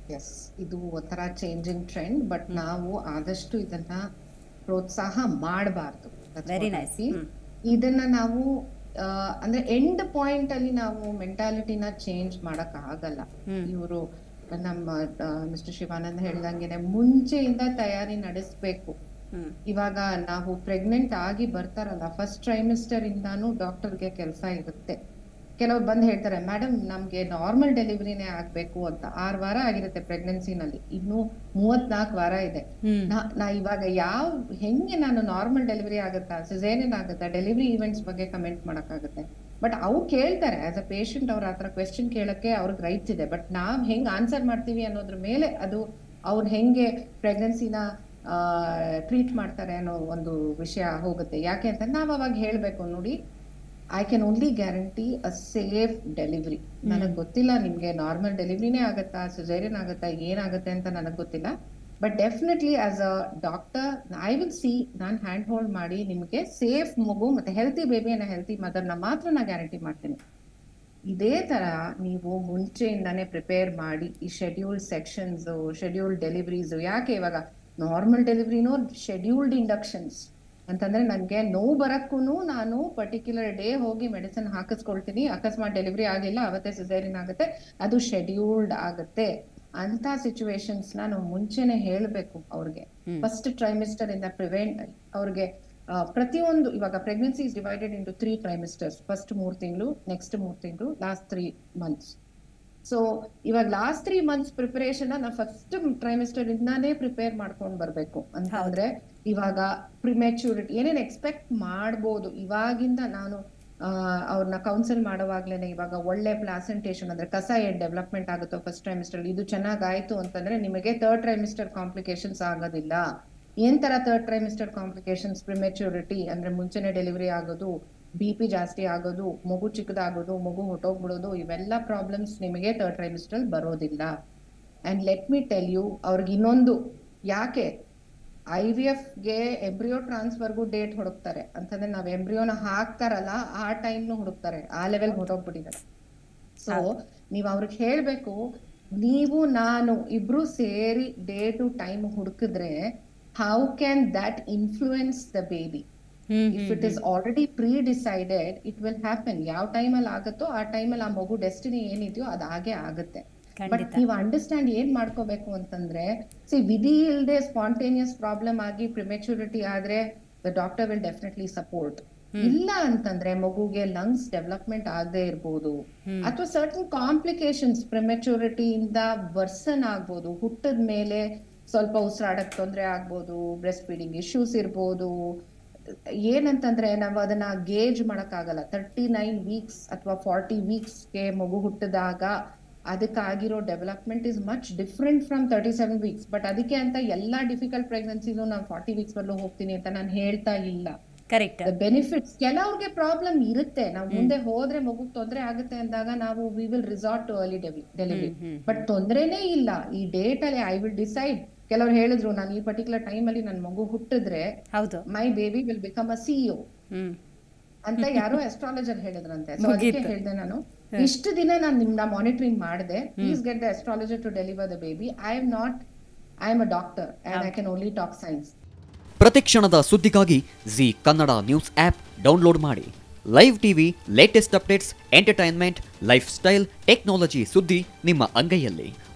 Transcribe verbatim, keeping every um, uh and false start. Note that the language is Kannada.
ಎಸ್, ಇದು ಒಂಥರ ಚೇಂಜಿಂಗ್ ಟ್ರೆಂಡ್. ಬಟ್ ನಾವು ಆದಷ್ಟು ಇದನ್ನ ಪ್ರೋತ್ಸಾಹ ಮಾಡಬಾರ್ದು. Very nice. ಇದನ್ನ ನಾವು ಅಂದ್ರೆ ಎಂಡ್ ಪಾಯಿಂಟ್ ಅಲ್ಲಿ ನಾವು ಮೆಂಟಾಲಿಟಿನ ಚೇಂಜ್ ಮಾಡಕ್ ಆಗಲ್ಲ. ಇವರು ನಮ್ಮ ಮಿಸ್ಟರ್ ಶಿವಾನಂದ್ ಹೇಳ್ದಂಗೆನೆ ಮುಂಚೆಯಿಂದ ತಯಾರಿ ನಡೆಸ್ಬೇಕು. ಇವಾಗ ನಾವು ಪ್ರೆಗ್ನೆಂಟ್ ಆಗಿ ಬರ್ತಾರಲ್ಲ, ಫಸ್ಟ್ ಟ್ರೈಮಿಸ್ಟರ್ ಇಂದಾನು ಡಾಕ್ಟರ್ಗೆ ಕೆಲಸ ಇರುತ್ತೆ. ಕೆಲವ್ರು ಬಂದು ಹೇಳ್ತಾರೆ, ಮೇಡಮ್ ನಮ್ಗೆ ನಾರ್ಮಲ್ ಡೆಲಿವರಿನೇ ಆಗ್ಬೇಕು ಅಂತ. ಆರು ವಾರ ಆಗಿರುತ್ತೆ ಪ್ರೆಗ್ನೆನ್ಸಿನಲ್ಲಿ, ಇನ್ನು ಮೂವತ್ನಾಲ್ಕು ವಾರ ಇದೆ. ನಾ ಇವಾಗ ಯಾವ ಹೆಂಗೆ ನಾನು ನಾರ್ಮಲ್ ಡೆಲಿವರಿ ಆಗುತ್ತಾ, ಸಿಸೇರಿಯನ್ ಆಗುತ್ತಾ, ಡೆಲಿವರಿ ಈವೆಂಟ್ಸ್ ಬಗ್ಗೆ ಕಮೆಂಟ್ ಮಾಡಕ್ಕಾಗುತ್ತೆ? ಬಟ್ ಅವ್ರು ಕೇಳ್ತಾರೆ ಆಸ್ ಅ ಪೇಷಂಟ್, ಅವ್ರ ಹತ್ರ ಕ್ವೆಶ್ಚನ್ ಕೇಳಕ್ಕೆ ಅವ್ರಿಗೆ ರೈಟ್ಸ್ ಇದೆ. ಬಟ್ ನಾವ್ ಹೆಂಗ್ ಆನ್ಸರ್ ಮಾಡ್ತೀವಿ ಅನ್ನೋದ್ರ ಮೇಲೆ ಅದು ಅವ್ರು ಹೆಂಗೆ ಪ್ರೆಗ್ನೆನ್ಸಿನ ಟ್ರೀಟ್ ಮಾಡ್ತಾರೆ ಅನ್ನೋ ಒಂದು ವಿಷಯ ಹೋಗುತ್ತೆ. ಯಾಕೆ ಅಂತ ನಾವ್ ಅವಾಗ ಹೇಳ್ಬೇಕು, ನೋಡಿ I can only guarantee a safe delivery. ನನಗ್ ಗೊತ್ತಿಲ್ಲ ನಿಮ್ಗೆ ನಾರ್ಮಲ್ ಡೆಲಿವರಿನೇ ಆಗತ್ತಾ, ಸಿಸೇರಿಯನ್ ಆಗತ್ತಾ, ಏನಾಗುತ್ತೆ ಅಂತ ನನಗ್ ಗೊತ್ತಿಲ್ಲ. But definitely as a doctor I will see, ನಾನು ಹ್ಯಾಂಡ್ ಹೋಲ್ಡ್ ಮಾಡಿ ನಿಮ್ಗೆ ಸೇಫ್ ಮಗು ಮತ್ತೆ ಹೆಲ್ತಿ ಬೇಬಿ ಅನ್ನ ಹೆಲ್ತಿ ಮದರ್ನ ಮಾತ್ರ ನಾ ಗ್ಯಾರಂಟಿ ಮಾಡ್ತೀನಿ. ಇದೇ ತರ ನೀವು ಮುಂಚೆಯಿಂದಾನೇ ಪ್ರಿಪೇರ್ ಮಾಡಿ ಈ ಶೆಡ್ಯೂಲ್ಡ್ ಸೆಕ್ಷನ್ಸ್, ಶೆಡ್ಯೂಲ್ಡ್ ಡೆಲಿವರೀಸ್. ಯಾಕೆ ಇವಾಗ ನಾರ್ಮಲ್ ಡೆಲಿವರಿನೂ ಶೆಡ್ಯೂಲ್ಡ್ ಇಂಡಕ್ಷನ್ಸ್ ಅಂತಂದ್ರೆ ನನ್ಗೆ ನೋವು ಬರಕ್ಕೂ ನಾನು ಪರ್ಟಿಕ್ಯುಲರ್ ಡೇ ಹೋಗಿ ಮೆಡಿಸಿನ್ ಹಾಕಿಸ್ಕೊಳ್ತೀನಿ. ಅಕಸ್ಮಾತ್ ಡೆಲಿವರಿ ಆಗಿಲ್ಲ ಅವತ್ತೇ ಸಿಸೇರಿಯನ್ ಆಗುತ್ತೆ, ಅದು ಶೆಡ್ಯೂಲ್ಡ್ ಆಗುತ್ತೆ. ಅಂತ ಸಿಚುವೇಶನ್ಸ್ ನಾವು ಮುಂಚೆನೆ ಹೇಳ್ಬೇಕು ಅವ್ರಿಗೆ. ಫಸ್ಟ್ ಟ್ರೈಮಿಸ್ಟರ್ ಇಂದ ಪ್ರಿವೆಂಟ್ ಅವ್ರಿಗೆ ಪ್ರತಿಯೊಂದು, ಇವಾಗ pregnancy is divided into three trimesters. First ಮೂರ್ ತಿಂಗಳು, ನೆಕ್ಸ್ಟ್ ಮೂರ್ ತಿಂಗಳು, ಲಾಸ್ಟ್ ತ್ರೀ ಮಂತ್ಸ್. ಸೊ ಇವಾಗ ಲಾಸ್ಟ್ ತ್ರೀ ಮಂತ್ಸ್ ಪ್ರಿಪರೇಷನ್ ನಾವು ಫಸ್ಟ್ ಟ್ರೈಮಿಸ್ಟರ್ ಇಂದಾನೇ ಪ್ರಿಪೇರ್ ಮಾಡ್ಕೊಂಡ್ ಬರ್ಬೇಕು. ಅಂತಂದ್ರೆ ಇವಾಗ ಪ್ರಿಮೆಚೂರಿಟಿ ಏನೇನ್ ಎಕ್ಸ್ಪೆಕ್ಟ್ ಮಾಡ್ಬೋದು ಇವಾಗಿಂದ. ನಾನು ಅವ್ರನ್ನ ಕೌನ್ಸಿಲ್ ಮಾಡುವಾಗ್ಲೇನೆ ಇವಾಗ ಒಳ್ಳೆ ಪ್ಲಾಸೆಂಟೇಷನ್ ಅಂದ್ರೆ ಕಸ ಏನ್ ಡೆವಲಪ್ಮೆಂಟ್ ಆಗುತ್ತೋ ಫಸ್ಟ್ ಟ್ರೈಮಿಸ್ಟರ್, ಇದು ಚೆನ್ನಾಗಾಯ್ತು ಅಂತಂದ್ರೆ ನಿಮಗೆ ಥರ್ಡ್ ಟ್ರೈಮಿಸ್ಟರ್ ಕಾಂಪ್ಲಿಕೇಶನ್ಸ್ ಆಗೋದಿಲ್ಲ. ಏನ್ ತರ ಥರ್ಡ್ ಟ್ರೈಮಿಸ್ಟರ್ ಕಾಂಪ್ಲಿಕೇಶನ್ಸ್? ಪ್ರಿಮೆಚೂರಿಟಿ ಅಂದ್ರೆ ಮುಂಚೆನೆ ಡೆಲಿವರಿ ಆಗೋದು, ಬಿ ಪಿ ಜಾಸ್ತಿ ಆಗೋದು, ಮಗು ಚಿಕ್ಕದಾಗೋದು, ಮಗು ಹೊಟ್ಟೋಗ್ಬಿಡೋದು, ಇವೆಲ್ಲ ಪ್ರಾಬ್ಲಮ್ಸ್ ನಿಮಗೆ ಥರ್ಡ್ ಟ್ರೈಮಿಸ್ಟರ್ ಬರೋದಿಲ್ಲ. And let me tell you, ಅವ್ರಿಗೆ ಇನ್ನೊಂದು, ಯಾಕೆ ಐ ವಿ ಎಫ್ ಗೆ ಎಂಬ್ರಿಯೋ ಟ್ರಾನ್ಸ್ಫರ್ಗೂ ಡೇಟ್ ಹುಡುಕ್ತಾರೆ ಅಂತಂದ್ರೆ ನಾವ್ ಎಂಬ್ರಿಯೋನ ಹಾಕ್ತಾರಲ್ಲ ಆ ಟೈಮ್ನು ಹುಡುಕ್ತಾರೆ, ಆ ಲೆವೆಲ್ ಹೊರಟೋಗ್ಬಿಟ್ಟಿದ್ದಾರೆ. ಸೊ ನೀವ್ ಅವ್ರಿಗೆ ಹೇಳ್ಬೇಕು, ನೀವು ನಾನು ಇಬ್ರು ಸೇರಿ ಡೇ ಟು ಟೈಮ್ ಹುಡುಕಿದ್ರೆ how can that influence the baby? If it is already pre decided, it will happen. ಯಾವ ಟೈಮಲ್ಲಿ ಆಗುತ್ತೋ ಆ ಟೈಮಲ್ಲಿ ಆ ಮಗು ಡೆಸ್ಟಿನಿ ಏನಿದೆಯೋ ಅದು ಹಾಗೆ ಆಗುತ್ತೆ. ಬಟ್ ನೀವು ಅಂಡರ್ಸ್ಟ್ಯಾಂಡ್ ಏನ್ ಮಾಡ್ಕೋಬೇಕು ಅಂತಂದ್ರೆ, ಸಿ ವಿಧಿ ಇಲ್ಲದೆ ಸ್ಪಾಂಟೇನಿಯಸ್ ಪ್ರಾಬ್ಲಮ್ ಆಗಿ ಪ್ರಿಮೆಚುರಿಟಿ ಆದ್ರೆ the doctor will definitely support. ಇಲ್ಲ ಅಂತಂದ್ರೆ ಮಗುಗೆ ಲಂಗ್ಸ್ ಡೆವಲಪ್ಮೆಂಟ್ ಆಗದೆ ಇರ್ಬೋದು, ಅಥವಾ ಸರ್ಟನ್ ಕಾಂಪ್ಲಿಕೇಶನ್ಸ್ ಪ್ರಿಮೆಚುರಿಟಿ ಇಂದ ವರ್ಸನ್ ಆಗ್ಬೋದು. ಹುಟ್ಟದ ಮೇಲೆ ಸ್ವಲ್ಪ ಉಸಿರಾಡಕ್ ತೊಂದರೆ ಆಗ್ಬೋದು, ಬ್ರೆಸ್ಟ್ ಫೀಡಿಂಗ್ ಇಶ್ಯೂಸ್ ಇರ್ಬೋದು. ಏನಂತಂದ್ರೆ ನಾವು ಅದನ್ನ ಗೇಜ್ ಮಾಡಕ್ ಆಗಲ್ಲ. ತರ್ಟಿ ನೈನ್ ವೀಕ್ಸ್ ಅಥವಾ ಫಾರ್ಟಿ ವೀಕ್ಸ್ಗೆ ಮಗು ಹುಟ್ಟಿದಾಗ ಅದಕ್ಕಾಗಿರೋ development is much different from thirty seven weeks. But ಅದಕ್ಕೆ ಅಂತ ಎಲ್ಲಾ ಡಿಫಿಕಲ್ಟ್ ಪ್ರೆಗ್ನೆನ್ಸಿನೂ ನಾನು ಫಾರ್ಟಿ ವೀಕ್ಸ್ ವರೆಗೂ ಹೋಗ್ತೀನಿ ಅಂತ ನಾನು ಹೇಳ್ತಾ ಇಲ್ಲ. ಕರೆಕ್ಟ್. ಬೆನಿಫಿಟ್ಸ್, ಕೆಲವ್ರಿಗೆ ಪ್ರಾಬ್ಲಮ್ ಇರುತ್ತೆ, ನಾವು ಮುಂದೆ ಹೋದ್ರೆ ಮಗುಗ್ ತೊಂದರೆ ಆಗುತ್ತೆ ಅಂದಾಗ ನಾವು we will resort to early delivery. But ತೊಂದರೆನೇ ಇಲ್ಲ, ಈ ಡೇಟ್ ಅಲ್ಲಿ ಐ ವಿಲ್ ಡಿಸೈಡ್. ಕೆಲವ್ರು ಹೇಳಿದ್ರು, ನಾನು ಈ ಪರ್ಟಿಕ್ಯುಲರ್ ಟೈಮ್ ಅಲ್ಲಿ ನನ್ ಮಗು ಹುಟ್ಟಿದ್ರೆ my baby will become a CEO ಅಂತ ಯಾರೋ ಅಸ್ಟ್ರಾಲಜರ್ ಹೇಳಿದ್ರಂತೆ. ಸೊ ಅದಕ್ಕೆ ಹೇಳಿದೆ ನಾನು, ಇಷ್ಟು ದಿನ ನಾನು ನಿಮ್ನ ಮಾನಿಟರಿಂಗ್ ಮಾಡಿದೆ, please get the astrologer to deliver the baby. I am not, I am a doctor and I can only talk science. ಪ್ರತಿಕ್ಷಣದ ಸುದ್ದಿಗಾಗಿ Zee Kannada news app download ಮಾಡಿ. Live TV, latest updates, entertainment, lifestyle, technology ಸುದ್ದಿ ನಿಮ್ಮ ಅಂಗೈಯಲ್ಲಿ.